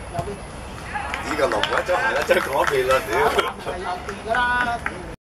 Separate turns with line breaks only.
Chỉ cần một quá cháu hỏi nó chơi có tiền lên屌.